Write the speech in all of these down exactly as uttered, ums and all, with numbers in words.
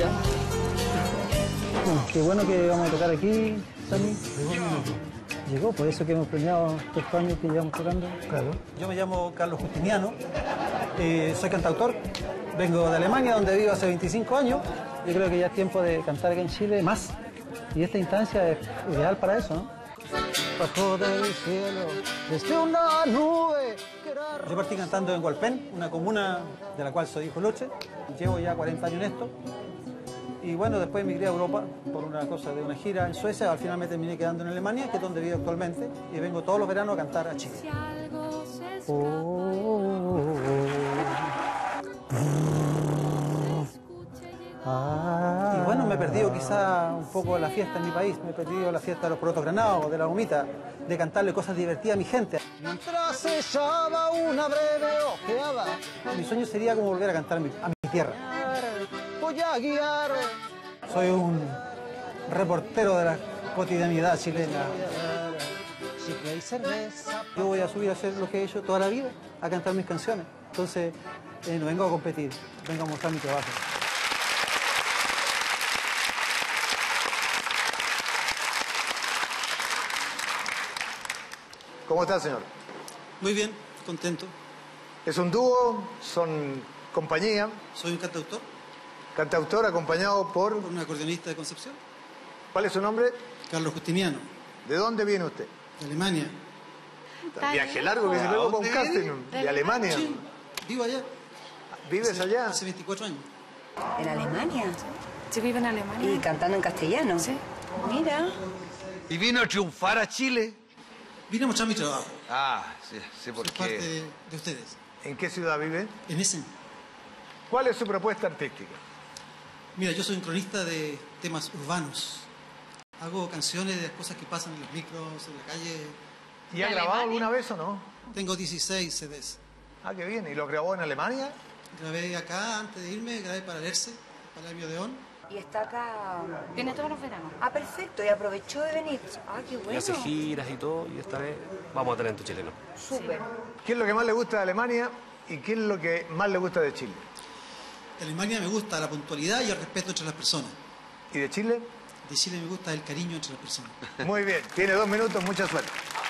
día. Bueno, qué bueno que vamos a tocar aquí, Sammy. Llegó, por eso que hemos planeado estos años que llevamos tocando. Claro. Yo me llamo Carlos Justiniano, eh, soy cantautor, vengo de Alemania, donde vivo hace veinticinco años. Yo creo que ya es tiempo de cantar aquí en Chile más. Y esta instancia es ideal para eso, ¿no? Bajo del cielo, desde una nube. Yo partí cantando en Hualpén, una comuna de la cual soy hijo Luche. Llevo ya cuarenta años en esto. Y bueno, después emigré a Europa por una cosa de una gira en Suecia. Al final me terminé quedando en Alemania, que es donde vivo actualmente. Y vengo todos los veranos a cantar a Chile. Oh, oh, oh, oh. Ah. Y bueno, me he perdido quizá un poco la fiesta en mi país. Me he perdido la fiesta de los porotos granados, de la gomita, de cantarle cosas divertidas a mi gente. Mientras se echaba una breve ojeada, mi sueño sería como volver a cantar a mi, a mi tierra. Voy a guiar. Soy un reportero de la cotidianidad chilena. Yo voy a subir a hacer lo que he hecho toda la vida, a cantar mis canciones. Entonces, eh, no vengo a competir, vengo a mostrar mi trabajo. ¿Cómo está, señor? Muy bien, contento. ¿Es un dúo? ¿Son compañía? Soy un cantautor. Cantautor acompañado por... Por un acordeonista de Concepción. ¿Cuál es su nombre? Carlos Justiniano. ¿De dónde viene usted? De Alemania. Viaje largo que se luego para un casting. ¿De Alemania? Sí, vivo allá. ¿Vives hace, allá? Hace veinticuatro años. ¿En Alemania? Yo vivo en Alemania. ¿Y cantando en castellano? Sí. Mira. ¿Y vino a triunfar a Chile? Vine a mostrar mi trabajo. Ah, sí, sí, Soy porque... parte de, de ustedes. ¿En qué ciudad vive? En Essen. ¿Cuál es su propuesta artística? Mira, yo soy un cronista de temas urbanos. Hago canciones de las cosas que pasan en los micros, en la calle. ¿Y ha grabado alguna vez o no? Tengo dieciséis C Ds. Ah, qué bien. ¿Y lo grabó en Alemania? Grabé acá antes de irme, grabé para Lerce, para el Odeón. ¿Y está acá? Viene todos los veranos. Ah, perfecto. ¿Y aprovechó de venir? Ah, qué bueno. Y hace giras y todo, y esta vez vamos a talento chileno. Súper. ¿Qué es lo que más le gusta de Alemania y qué es lo que más le gusta de Chile? De Alemania me gusta la puntualidad y el respeto entre las personas. ¿Y de Chile? De Chile me gusta el cariño entre las personas. Muy bien. Tiene dos minutos. Mucha suerte.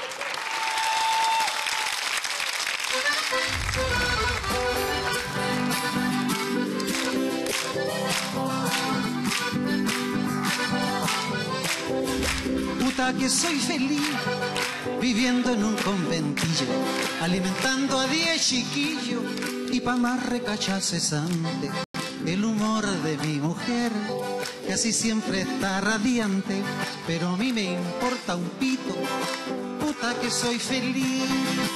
Puta que soy feliz viviendo en un conventillo, alimentando a diez chiquillos y pa' más recachar cesante. El humor de mi mujer casi siempre está radiante, pero a mí me importa un pito. Puta que soy feliz.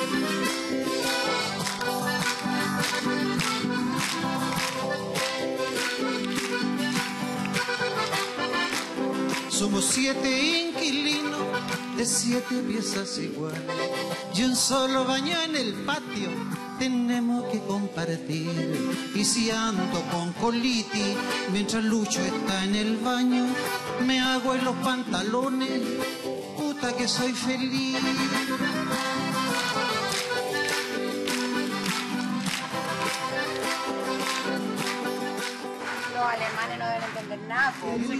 Somos siete inquilinos de siete piezas iguales y un solo baño en el patio tenemos que compartir. Y si ando con colitis mientras Lucho está en el baño, me hago en los pantalones, puta que soy feliz. Los alemanes no deben entender nada.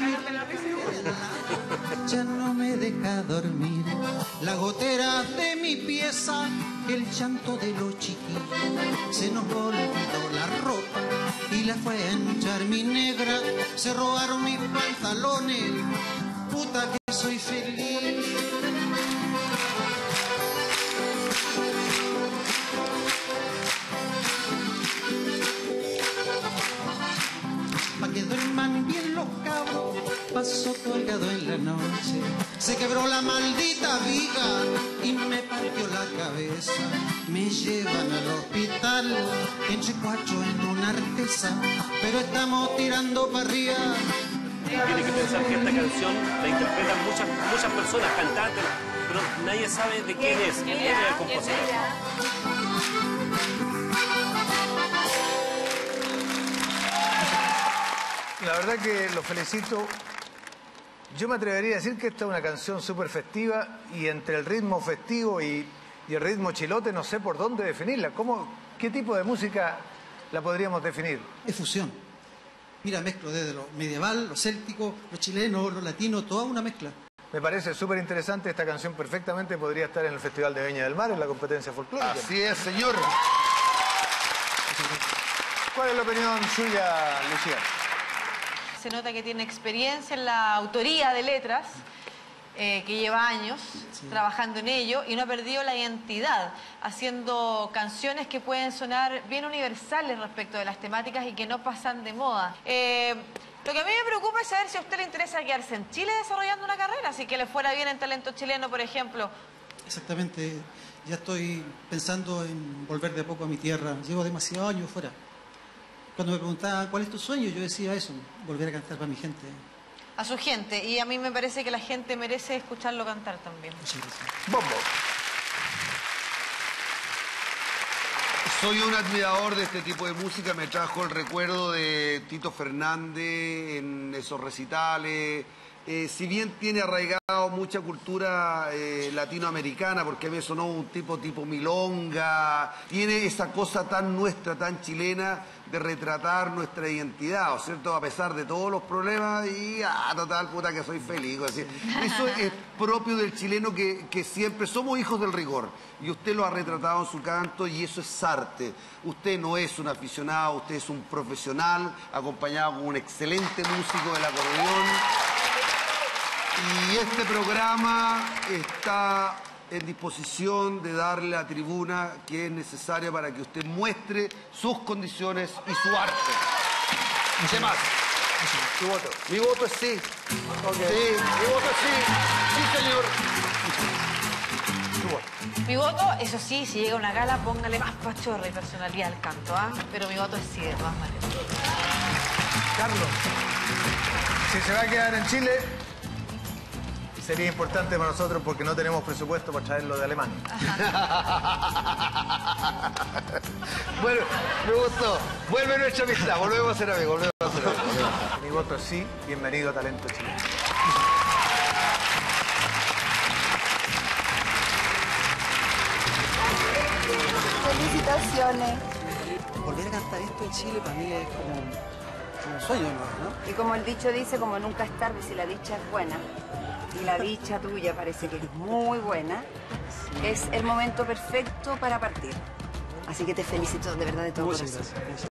Ya no me deja dormir la gotera de mi pieza, el llanto de los chiquillos. Se nos olvidó la ropa y la fue a hinchar mi negra. Se robaron mis pantalones, puta que soy feliz. Pa' que duerman bien los cabros, pasó colgado en la noche. Se quebró la maldita viga y me partió la cabeza. Me llevan al hospital, entre cuatro en una artesa, pero estamos tirando para arriba. Tiene que pensar que esta canción la interpretan muchas, muchas personas, cantantes, pero nadie sabe de quién es, quién es el compositor. La verdad que lo felicito. Yo me atrevería a decir que esta es una canción súper festiva y entre el ritmo festivo y, y el ritmo chilote no sé por dónde definirla. ¿Cómo, ¿Qué tipo de música la podríamos definir? Es fusión. Mira, mezclo desde lo medieval, lo céltico, lo chileno, lo latino, toda una mezcla. Me parece súper interesante. Esta canción perfectamente podría estar en el Festival de Viña del Mar, en la competencia folclórica. Así es, señor. ¿Cuál es la opinión suya, Lucía? Se nota que tiene experiencia en la autoría de letras, eh, que lleva años sí. trabajando en ello y no ha perdido la identidad, haciendo canciones que pueden sonar bien universales respecto de las temáticas y que no pasan de moda. Eh, lo que a mí me preocupa es saber si a usted le interesa quedarse en Chile desarrollando una carrera, si que le fuera bien en talento chileno, por ejemplo. Exactamente, ya estoy pensando en volver de a poco a mi tierra, llevo demasiados años fuera. Cuando me preguntaban cuál es tu sueño, yo decía eso, volver a cantar para mi gente. A su gente, y a mí me parece que la gente merece escucharlo cantar también. Muchas gracias. Bombo. Soy un admirador de este tipo de música, me trajo el recuerdo de Tito Fernández en esos recitales. Eh, si bien tiene arraigado mucha cultura eh, latinoamericana, porque a mí me sonó un tipo tipo milonga, tiene esa cosa tan nuestra, tan chilena, de retratar nuestra identidad, ¿o cierto? A pesar de todos los problemas y, ah, total, puta que soy feliz. Así. Eso es propio del chileno que, que siempre somos hijos del rigor. Y usted lo ha retratado en su canto y eso es arte. Usted no es un aficionado, usted es un profesional, acompañado con un excelente músico del acordeón. Y este programa está en disposición de darle la tribuna que es necesaria para que usted muestre sus condiciones y su arte. ¿Qué más? ¿Tu voto? Mi voto es sí. Okay. Sí, mi voto es sí. Sí, señor. Tu voto. Mi voto, eso sí, si llega a una gala, póngale más pachorra y personalidad al canto, ¿ah? ¿eh? Pero mi voto es sí, de todas maneras. Carlos, si se va a quedar en Chile, sería importante para nosotros porque no tenemos presupuesto para traerlo de Alemania. Bueno, me gustó. Vuelve nuestra amistad. Volvemos a ser amigos. Volvemos a ser amigos. Mi voto es sí. Bienvenido a Talento Chileno. Felicitaciones. Volver a cantar esto en Chile para mí es como, como un sueño, ¿no? Y como el dicho dice, como nunca es tarde si la dicha es buena, y la dicha tuya parece que es muy buena, es el momento perfecto para partir. Así que te felicito de verdad de todo Muchas corazón. gracias.